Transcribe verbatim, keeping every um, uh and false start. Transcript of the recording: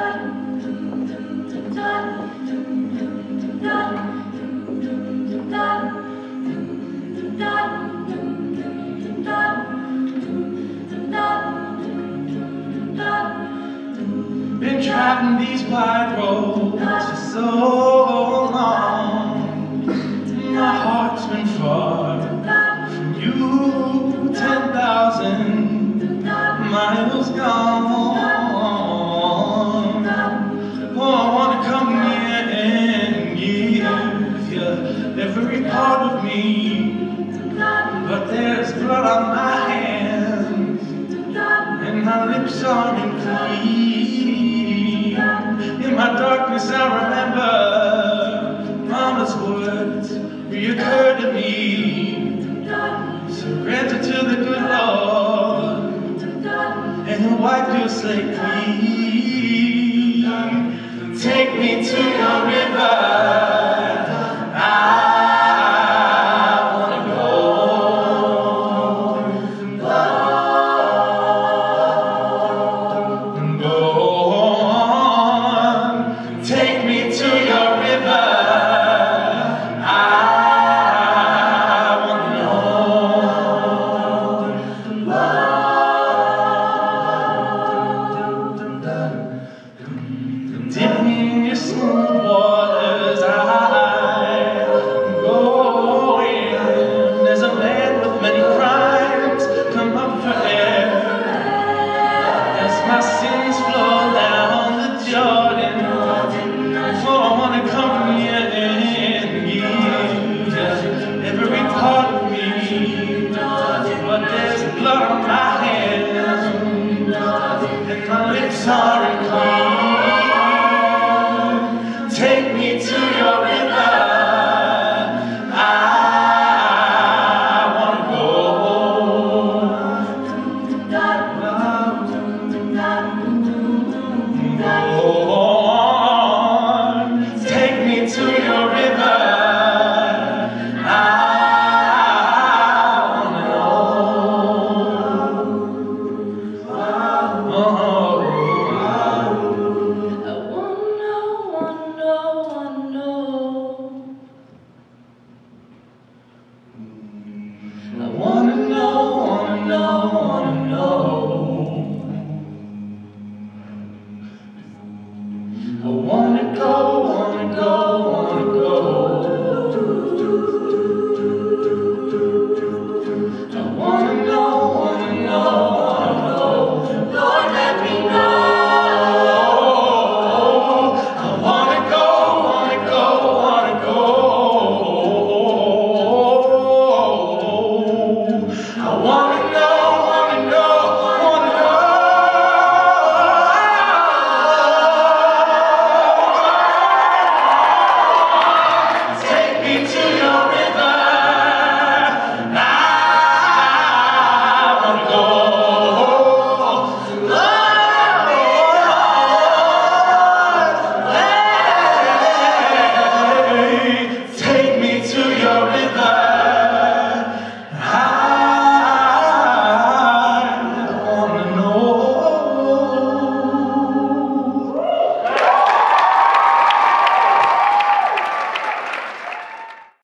Been traveling these wide roads for so long. My heart's been far from you, ten thousand miles gone. Oh, I wanna come near and give you every part of me, but there's blood on my hands and my lips aren't clean. In my darkness I remember Mama's words reoccur to me. Surrender to the good Lord and He'll wipe your slate clean. Take me to your river. Take me to your river. I want to know. Dip me in your smooth waters. I go in. There's a man with many crimes come up for air. As my sins flow down the Jordan, I wanna come here and give you every part of me, but there's blood on my